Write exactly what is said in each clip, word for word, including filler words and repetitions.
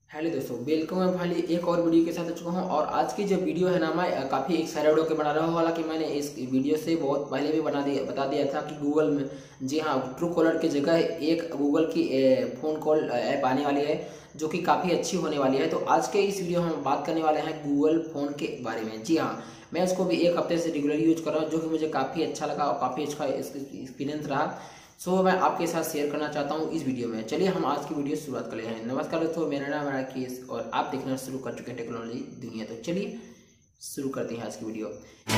Hello दोस्तों, welcome है भाई एक और वीडियो के साथ आ चुका हूँ। और आज की जो वीडियो है ना, मैं काफ़ी एक्साइटेड होकर बना रहा हूँ। हालांकि मैंने इस वीडियो से बहुत पहले भी बना दिया बता दिया था कि गूगल में, जी हाँ, ट्रू कॉलर की जगह एक गूगल की फ़ोन कॉल ऐप आने वाली है जो कि काफ़ी अच्छी होने वाली है। तो आज के इस वीडियो में हम बात करने वाले हैं गूगल फ़ोन के बारे में। जी हाँ, मैं इसको भी एक हफ्ते से रेगुलर यूज कर रहा हूँ, जो कि मुझे काफ़ी अच्छा लगा और काफ़ी अच्छा एक्सपीरियंस रहा। सो so, मैं आपके साथ शेयर करना चाहता हूँ इस वीडियो में। चलिए हम आज की वीडियो शुरुआत कर लेते हैं। नमस्कार दोस्तों, मेरा नाम है राकेश और आप देखना शुरू कर चुके हैं टेक्नोलॉजी दुनिया। तो चलिए शुरू करते हैं आज की वीडियो।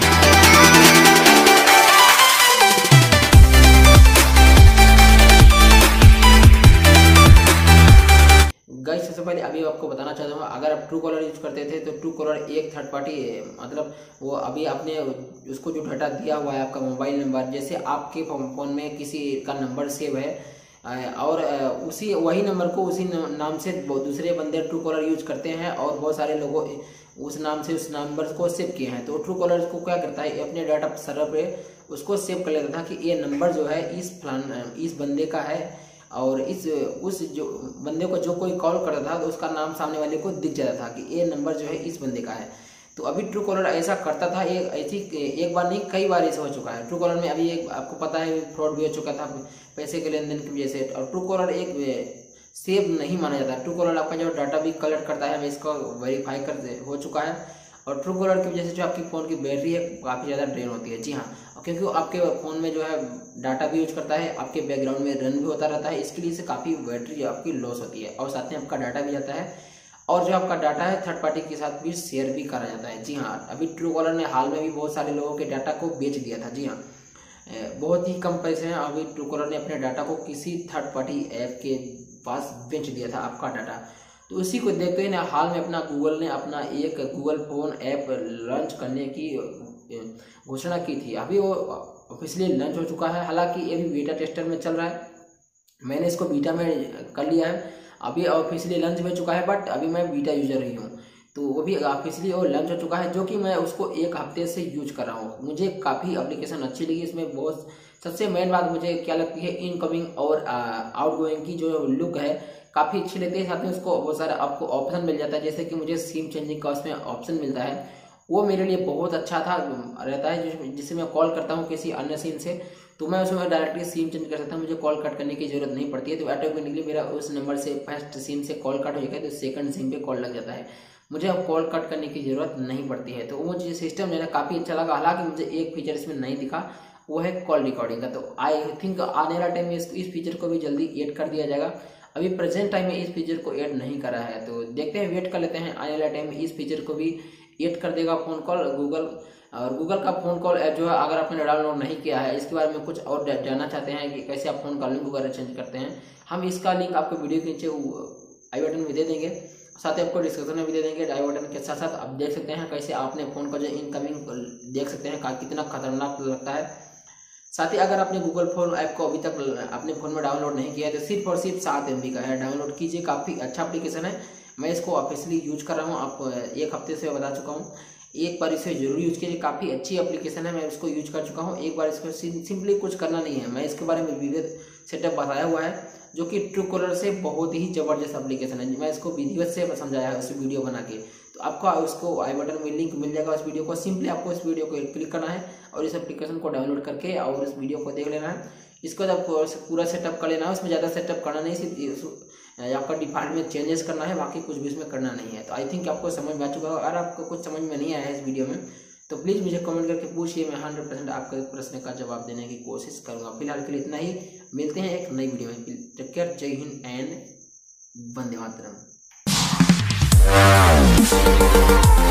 गाइस, सबसे पहले अभी आपको बताना चाहता हूँ, अगर आप ट्रू कॉलर यूज करते थे तो ट्रू कॉलर एक थर्ड पार्टी, मतलब वो अभी आपने उसको जो डाटा दिया हुआ है आपका मोबाइल नंबर, जैसे आपके फ़ोन में किसी का नंबर सेव है और उसी वही नंबर को उसी नाम से दूसरे बंदे ट्रू कॉलर यूज करते हैं और बहुत सारे लोगों उस नाम से उस नंबर को सेव किए हैं। तो ट्रू कॉलर को क्या करता है, अपने डाटा सर्वर पे उसको सेव कर लेता था कि ये नंबर जो है इस फलान इस बंदे का है और इस उस जो बंदे को जो कोई कॉल करता था तो उसका नाम सामने वाले को दिख जाता था कि ये नंबर जो है इस बंदे का है। तो अभी ट्रू कॉलर ऐसा करता था, एक ऐसी एक बार नहीं कई बार ऐसा हो चुका है। ट्रू कॉलर में अभी एक आपको पता है फ्रॉड भी हो चुका था पैसे के लेन देन की वजह से। और ट्रू कॉलर एक सेफ नहीं माना जाता। ट्रू कॉलर आपका जो डाटा भी कलेक्ट करता है, हमें इसको वेरीफाई कर हो चुका है। और ट्रू कॉलर की वजह से जो आपकी फ़ोन की बैटरी है काफ़ी ज़्यादा ड्रेन होती है। जी हाँ, क्योंकि वो आपके फ़ोन में जो है डाटा भी यूज करता है, आपके बैकग्राउंड में रन भी होता रहता है, इसके लिए से काफ़ी बैटरी आपकी लॉस होती है और साथ में आपका डाटा भी जाता है। और जो आपका डाटा है थर्ड पार्टी के साथ भी शेयर भी करा जाता है। जी हाँ, अभी ट्रू कॉलर ने हाल में भी बहुत सारे लोगों के डाटा को बेच दिया था। जी हाँ, बहुत ही कम पैसे हैं, अभी ट्रू कॉलर ने अपने डाटा को किसी थर्ड पार्टी ऐप के पास बेच दिया था आपका डाटा। तो उसी को देखते हुए ना हाल में अपना गूगल ने अपना एक गूगल फ़ोन ऐप लॉन्च करने की घोषणा की थी। अभी वो ऑफिशियली लॉन्च हो चुका है। हालांकि ये भी बीटा टेस्टर में चल रहा है, मैंने इसको बीटा में कर लिया है। अभी ऑफिशियली लॉन्च हो चुका है, बट अभी मैं बीटा यूजर ही हूँ। तो वो भी ऑफिशियली और लॉन्च हो चुका है, जो कि मैं उसको एक हफ्ते से यूज कर रहा हूँ। मुझे काफ़ी एप्लीकेशन अच्छी लगी। इसमें बहुत सबसे मेन बात मुझे क्या लगती है, इनकमिंग और आउटगोइंग की जो लुक है काफ़ी अच्छी लगती है। साथ में उसको बहुत सारा आपको ऑप्शन मिल जाता है, जैसे कि मुझे सिम चेंजिंग का उसमें ऑप्शन मिलता है, वो मेरे लिए बहुत अच्छा था रहता है। जिससे मैं कॉल करता हूँ किसी अन्य सिम से तो मैं उसमें डायरेक्टली सिम चेंज कर सकता हूँ, मुझे कॉल कट करने की जरूरत नहीं पड़ती है। तो ऑटोमेटिकली मेरा उस नंबर से फर्स्ट सिम से कॉल कट हो जाएगा तो सेकंड सिम पे कॉल लग जाता है, मुझे अब कॉल कट करने की जरूरत नहीं पड़ती है। तो वो मुझे सिस्टम जो है काफ़ी अच्छा लगा। हालांकि मुझे एक फीचर इसमें नहीं दिखा, वो है कॉल रिकॉर्डिंग का। तो आई थिंक आने वाला टाइम में इस, इस फीचर को भी जल्दी ऐड कर दिया जाएगा। अभी प्रेजेंट टाइम में इस फीचर को ऐड नहीं करा है, तो देखते हैं, वेट कर लेते हैं। आने वाला टाइम में इस फीचर को भी ऐड कर देगा फ़ोन कॉल गूगल। और गूगल का फ़ोन कॉल ऐप जो है, अगर आपने डाउनलोड नहीं किया है, इसके बारे में कुछ और जानना चाहते हैं कि कैसे आप फ़ोन कॉलिंग वगैरह चेंज करते हैं, हम इसका लिंक आपको वीडियो के नीचे आई बटन में दे देंगे, साथ ही आपको डिस्क्रिप्शन में भी दे देंगे। आई बटन के साथ साथ आप देख सकते हैं कैसे आपने फ़ोन का जो इनकमिंग देख सकते हैं कितना खतरनाक लगता है। साथ ही अगर आपने गूगल फोन ऐप को अभी तक अपने फ़ोन में डाउनलोड नहीं किया है तो सिर्फ और सिर्फ सात एम बी का है, डाउनलोड कीजिए। काफ़ी अच्छा एप्लीकेशन है, मैं इसको ऑफिशियली यूज कर रहा हूँ। आप एक हफ्ते से बता चुका हूँ, एक बार इसे जरूर यूज कीजिए। काफ़ी अच्छी एप्लीकेशन है, मैं इसको यूज कर चुका हूँ एक बार। इसको सिंपली कुछ करना नहीं है, मैं इसके बारे में विविध सेटअप बताया हुआ है, जो कि ट्रू कॉलर से बहुत ही ज़बरदस्त एप्लीकेशन है। मैं इसको विधिवत से समझाया है उस वीडियो बना के, तो आपको उसको आई बटन में लिंक मिल जाएगा उस वीडियो को। सिंपली आपको इस वीडियो को क्लिक करना है और इस एप्लीकेशन को डाउनलोड करके और इस वीडियो को देख लेना है। इसको जब पूरा सेटअप कर लेना है, उसमें ज़्यादा सेटअप करना नहीं, सिर्फ आपका डिफॉल्ट में चेंजेस करना है, बाकी कुछ भी इसमें करना नहीं है। तो आई थिंक आपको समझ में आ चुका होगा। अगर आपको कुछ समझ में नहीं आया है इस वीडियो में तो प्लीज़ मुझे कमेंट करके पूछिए, मैं हंड्रेड परसेंट आपके प्रश्न का जवाब देने की कोशिश करूँगा। फिलहाल के लिए इतना ही, मिलते हैं एक नई वीडियो में। टेक केयर, जय हिंद एंड वंदे मातरम।